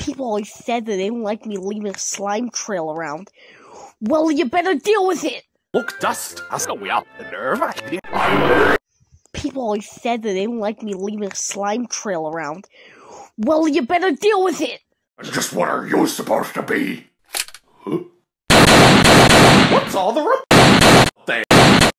People always said that they didn't like me leaving a slime trail around. Well, you better deal with it! Look, dust. Ska we out the nerve? People always said that they didn't like me leaving a slime trail around. Well, you better deal with it! Just what are you supposed to be? Huh? What's all the